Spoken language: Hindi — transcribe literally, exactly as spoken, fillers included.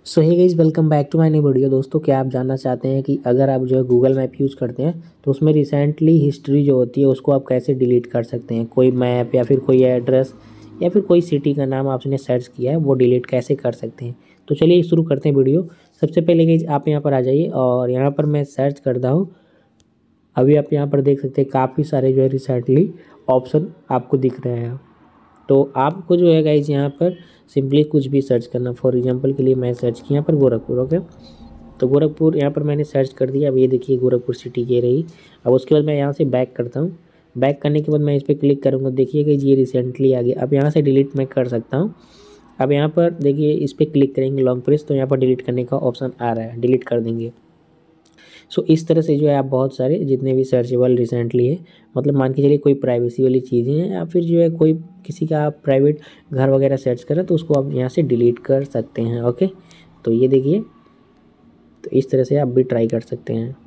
So hey guys, welcome back to my new video. दोस्तों, क्या आप जानना चाहते हैं कि अगर आप जो है गूगल मैप यूज़ करते हैं तो उसमें रिसेंटली हिस्ट्री जो होती है उसको आप कैसे डिलीट कर सकते हैं। कोई मैप या फिर कोई एड्रेस या फिर कोई सिटी का नाम आपने सर्च किया है वो डिलीट कैसे कर सकते हैं। तो चलिए शुरू करते हैं वीडियो। सबसे पहले गाइस आप यहाँ पर आ जाइए और यहाँ पर मैं सर्च करता हूँ। अभी आप यहाँ पर देख सकते हैं काफ़ी सारे जो है रिसेंटली ऑप्शन आपको दिख रहे हैं। तो आपको जो है गाइज यहाँ पर सिंपली कुछ भी सर्च करना। फॉर एग्जांपल के लिए मैं सर्च किया यहाँ पर गोरखपुर। ओके, तो गोरखपुर यहाँ पर मैंने सर्च कर दिया। अब ये देखिए गोरखपुर सिटी ये रही। अब उसके बाद मैं यहाँ से बैक करता हूँ। बैक करने के बाद मैं इस पर क्लिक करूँगा। देखिए गाइज ये रिसेंटली आ गया। अब यहाँ से डिलीट मैं कर सकता हूँ। अब यहाँ पर देखिए इस पर क्लिक करेंगे लॉन्ग प्रेस तो यहाँ पर डिलीट करने का ऑप्शन आ रहा है, डिलीट कर देंगे। सो so, इस तरह से जो है आप बहुत सारे जितने भी सर्चेबल रिसेंटली है, मतलब मान के चलिए कोई प्राइवेसी वाली चीज़ें हैं या फिर जो है कोई किसी का आप प्राइवेट घर वगैरह सर्च करें तो उसको आप यहाँ से डिलीट कर सकते हैं। ओके, तो ये देखिए, तो इस तरह से आप भी ट्राई कर सकते हैं।